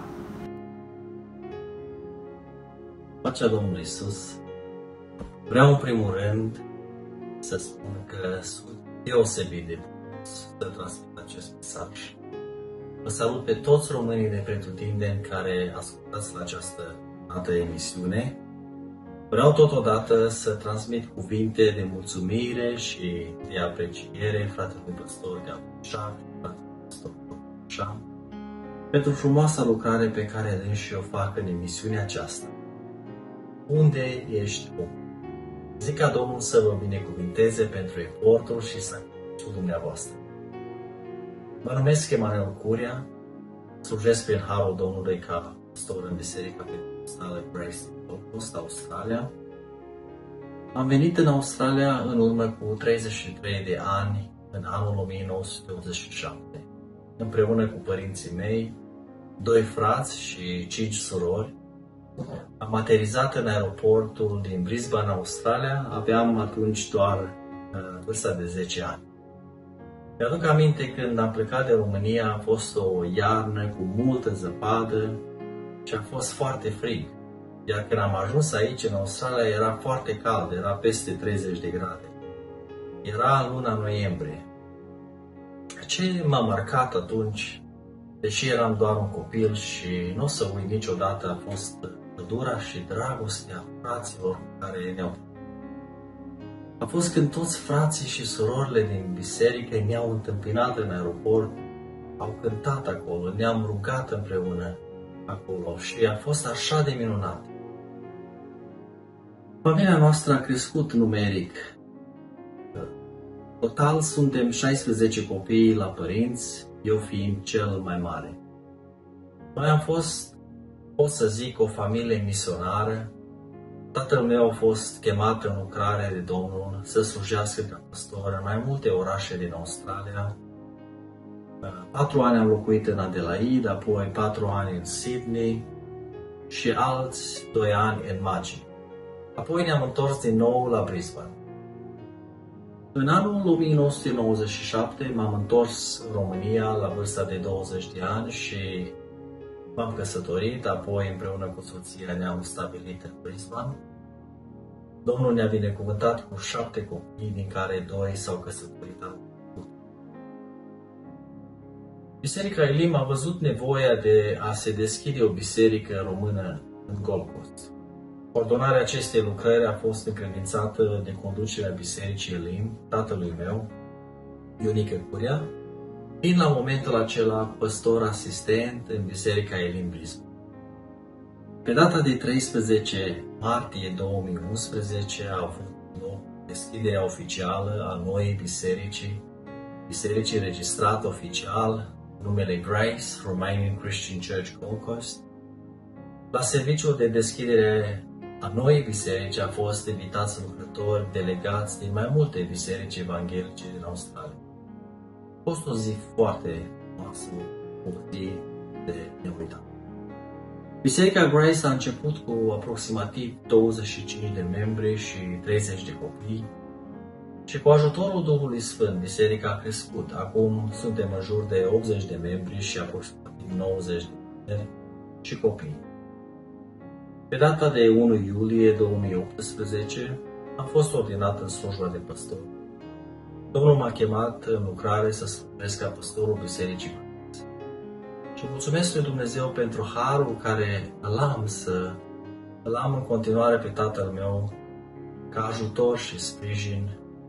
Pacea Domnului Iisus, vreau în primul rând să spun că sunt deosebit de bucuros să transmit acest mesaj. Vă salut pe toți românii de pretutindeni care ascultați la această dată emisiune. Vreau totodată să transmit cuvinte de mulțumire și de apreciere fratelui păstor Gabriel Șan, fratelui păstor Șan, pentru frumoasa lucrare pe care dânsi o fac în emisiunea aceasta. Unde ești tu? Zic ca Domnul să vă binecuvinteze pentru efortul și sacrificiul dumneavoastră. Mă numesc Emanuel Curia, slujesc prin Harul Domnului ca pastor în Biserica Pentecostală Grace Coast, Australia. Am venit în Australia în urmă cu treizeci și trei de ani, în anul o mie nouă sute optzeci și șapte, împreună cu părinții mei, doi frați și cinci surori. Am aterizat în aeroportul din Brisbane, Australia, aveam atunci doar uh, vârsta de zece ani. Mi-aduc aminte când am plecat de România, a fost o iarnă cu multă zăpadă și a fost foarte frig. Iar când am ajuns aici, în Australia, era foarte cald, era peste treizeci de grade. Era luna noiembrie. Ce m-a marcat atunci, deși eram doar un copil și nu o să uit niciodată, a fost căldura și dragostea fraților cu care ne-au. A fost când toți frații și surorile din biserică ne-au întâmpinat în aeroport, au cântat acolo, ne-am rugat împreună acolo și a fost așa de minunat. Familia noastră a crescut numeric. Total suntem șaisprezece copii la părinți, eu fiind cel mai mare. Noi am fost, pot să zic, o familie misionară. Tatăl meu a fost chemat în lucrare de Domnul să slujească ca pastor în mai multe orașe din Australia. Patru ani am locuit în Adelaide, apoi patru ani în Sydney și alți doi ani în Magi. Apoi ne-am întors din nou la Brisbane. În anul o mie nouă sute nouăzeci și șapte m-am întors în România la vârsta de douăzeci de ani și m-am căsătorit, apoi împreună cu soția ne-am stabilit în Brisbane. Domnul ne-a binecuvântat cu șapte copii, din care doi s-au căsătorit anul trecut. Biserica Elim a văzut nevoia de a se deschide o biserică română în Gold Coast. Coordonarea acestei lucrări a fost încredințată de conducerea Bisericii Elim, tatălui meu, Ionică Curia, fiind la momentul acela păstor asistent în Biserica Elim Brisbane. Pe data de treisprezece martie două mii unsprezece a avut loc deschiderea oficială a noii biserici, bisericii registrată oficial, numele Grace Romanian Christian Church Gold Coast. La serviciul de deschidere a noii biserici a fost invitați lucrători delegați din mai multe biserici evanghelice din Australia. A fost o zi foarte frumoasă, o zi de neuitat. Biserica Grace a început cu aproximativ douăzeci și cinci de membri și treizeci de copii și cu ajutorul Duhului Sfânt, biserica a crescut. Acum suntem în jur de optzeci de membri și aproximativ nouăzeci de tineri și copii. Pe data de unu iulie două mii optsprezece am fost ordinat în slujba de păstor. Domnul m-a chemat în lucrare să slujesc ca păstorul bisericii Grace. Și mulțumesc lui Dumnezeu pentru harul care îl am să îl am în continuare pe tatăl meu ca ajutor și sprijin,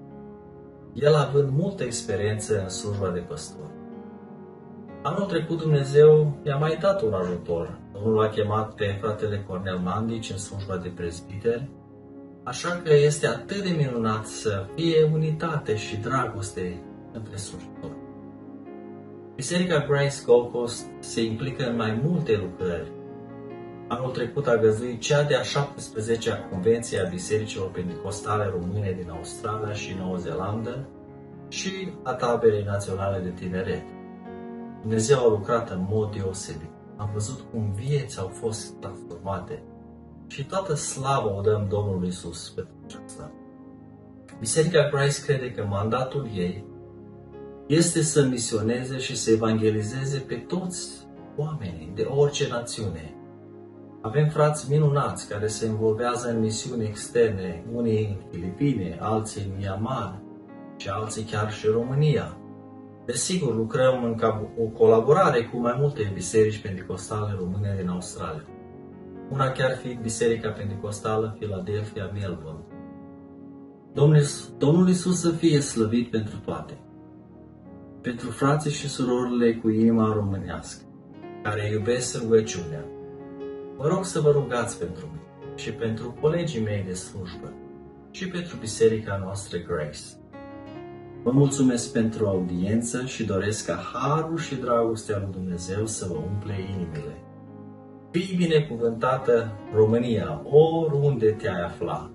el având multă experiență în slujba de păstor. Anul trecut Dumnezeu mi-a mai dat un ajutor. Domnul l-a chemat pe fratele Cornel Mandici în slujba de prezbiter, așa că este atât de minunat să fie unitate și dragoste între slujitori. Biserica Grace Gold Coast se implică în mai multe lucrări. Anul trecut a găzduit cea de-a șaptesprezecea Convenție a Bisericilor Pentecostale Române din Australia și Noua Zeelandă și a Taberei Naționale de Tineret. Dumnezeu a lucrat în mod deosebit. Am văzut cum vieți au fost transformate și toată slava o dăm Domnului Iisus pentru aceasta. Biserica Grace crede că mandatul ei este să misioneze și să evangelizeze pe toți oamenii de orice națiune. Avem frați minunați care se involvează în misiuni externe, unii în Filipine, alții în Myanmar și alții chiar și în România. Desigur, lucrăm în o colaborare cu mai multe biserici pentecostale române din Australia. Una chiar fiind Biserica Pentecostală Philadelphia, Melbourne. Domnul, Domnul Iisus să fie slăvit pentru toate. Pentru frații și surorile cu inima românească, care iubesc rugăciunea, vă rog să vă rugați pentru mine și pentru colegii mei de slujbă și pentru biserica noastră Grace. Vă mulțumesc pentru audiență și doresc ca harul și dragostea lui Dumnezeu să vă umple inimile. Fii binecuvântată, România, oriunde te-ai afla.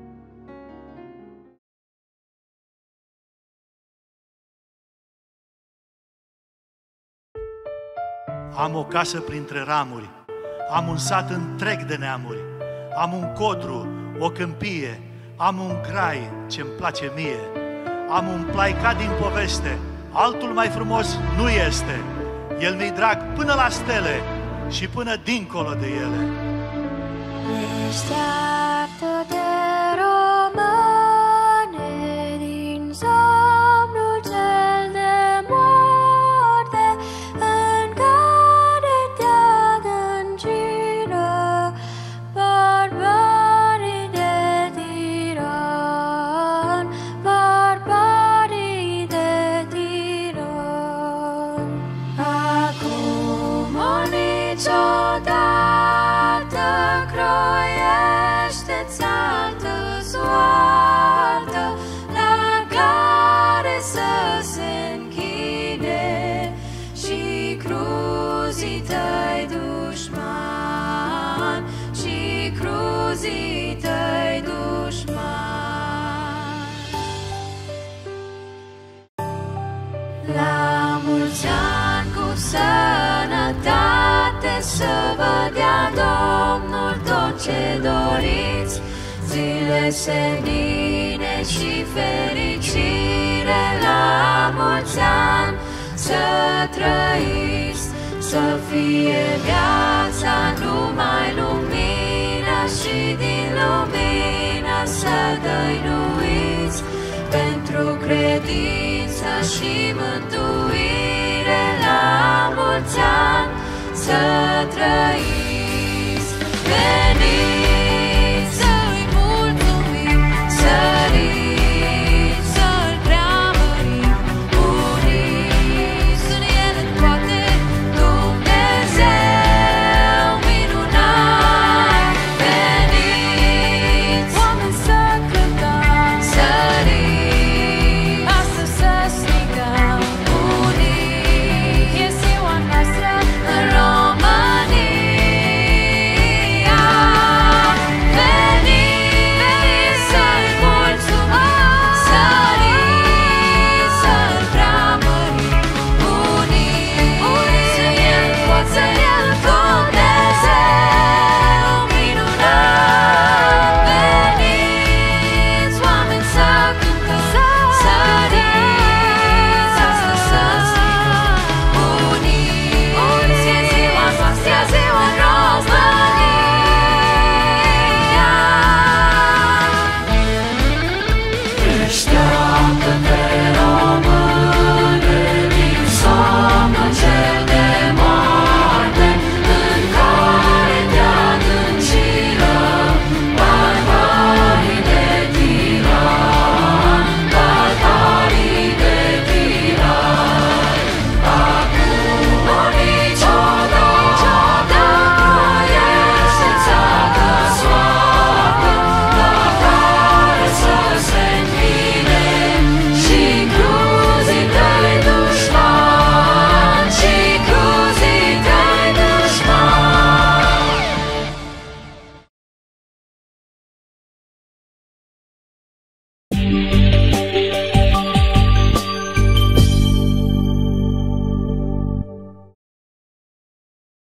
Am o casă printre ramuri, am un sat întreg de neamuri, am un codru, o câmpie, am un grai ce-mi place mie, am un plaicat din poveste, altul mai frumos nu este, el mi-i drag până la stele și până dincolo de ele. Deșteaptă-te, române, din somnul cel de moarte, în care te adâncină barbarii de tiran, barbarii de tiran. Acum o niciodată croiește-ți altă soartă, la care să se închide și cruzii tăi dușman, și cruzii tăi dușman. La mulți ani ce doriți, zile senine și fericire la mulți ani. Să trăiți, să fie viața numai lumină și din lumină să dăinuiți, pentru credință și mântuire la mulți ani. Să trăiți.